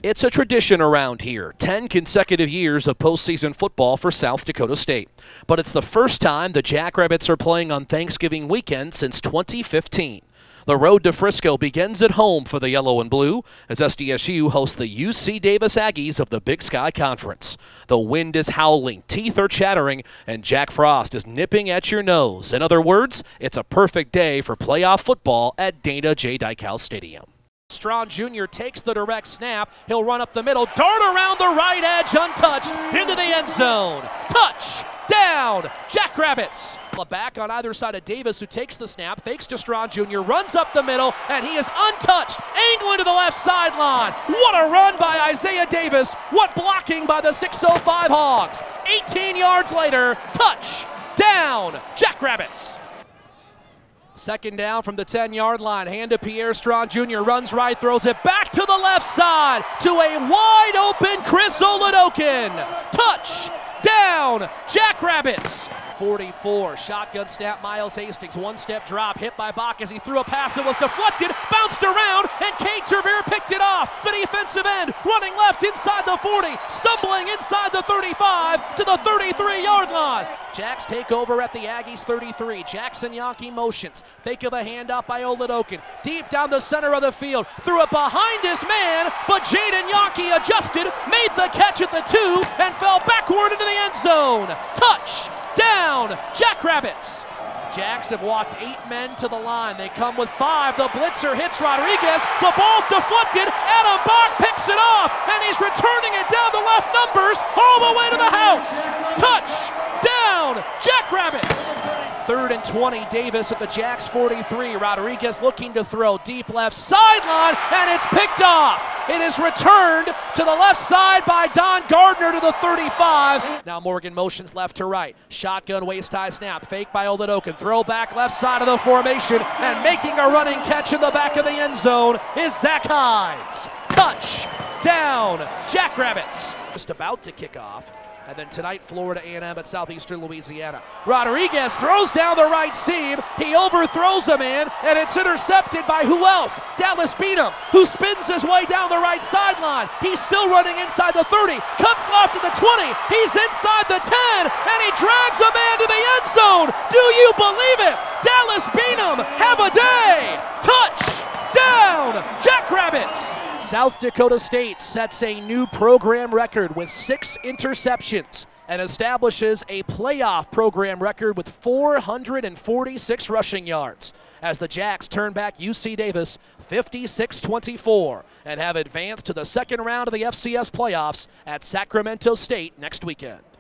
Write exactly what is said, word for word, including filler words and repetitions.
It's a tradition around here, ten consecutive years of postseason football for South Dakota State. But it's the first time the Jackrabbits are playing on Thanksgiving weekend since twenty fifteen. The road to Frisco begins at home for the Yellow and Blue as S D S U hosts the U C Davis Aggies of the Big Sky Conference. The wind is howling, teeth are chattering, and Jack Frost is nipping at your nose. In other words, it's a perfect day for playoff football at Dana J. Dykhouse Stadium. Strawn Junior takes the direct snap. He'll run up the middle, dart around the right edge, untouched, into the end zone. Touch! Down! Jackrabbits! Back on either side of Davis, who takes the snap, fakes to Strawn Junior, runs up the middle, and he is untouched. Angle into the left sideline. What a run by Isaiah Davis. What blocking by the six oh five Hogs. eighteen yards later, touch! Down! Jackrabbits! Second down from the ten-yard line. Hand to Pierre Strawn Junior Runs right, throws it back to the left side to a wide-open Chris Oladokin. Touch! Down! Jackrabbits! forty-four, shotgun snap, Miles Hastings, one-step drop, hit by Bach as he threw a pass that was deflected, bounced around, and Kate Trevere picked it off. The defensive end running left inside the forty, stumbling inside the thirty-five to the thirty-three-yard line. Jacks take over at the Aggies thirty-three. Jackson Yankee motions. Fake of a handoff by Oladokin. Deep down the center of the field. Threw it behind his man, but Jaden Yankee adjusted, made the catch at the two, and fell backward into the end zone. Touch! Down! Jackrabbits! Jacks have walked eight men to the line. They come with five. The blitzer hits Rodriguez. The ball's deflected. Adam Bach picks it off, and he's returning it down the left numbers all the way to the house. Touch! Down! Jackrabbits! Third and twenty, Davis at the Jacks forty-three. Rodriguez looking to throw deep left sideline, and it's picked off. It is returned to the left side by Don Gardner to the thirty-five. Now Morgan motions left to right. Shotgun waist-high snap. Fake by Oladokin. Throw back left side of the formation, and making a running catch in the back of the end zone is Zach Hines. Touch! Down! Jackrabbits! Just about to kick off. And then tonight, Florida A and M at Southeastern Louisiana. Rodriguez throws down the right seam. He overthrows a man, and it's intercepted by who else? Dallas Beanham, who spins his way down the right sideline. He's still running inside the thirty. Cuts left to the twenty. He's inside the ten, and he drags a man to the end zone. Do you believe it? Dallas Beanham, have a day. Touch! Down! Jackrabbits! South Dakota State sets a new program record with six interceptions and establishes a playoff program record with four hundred forty-six rushing yards as the Jacks turn back U C Davis fifty-six twenty-four and have advanced to the second round of the F C S Playoffs at Sacramento State next weekend.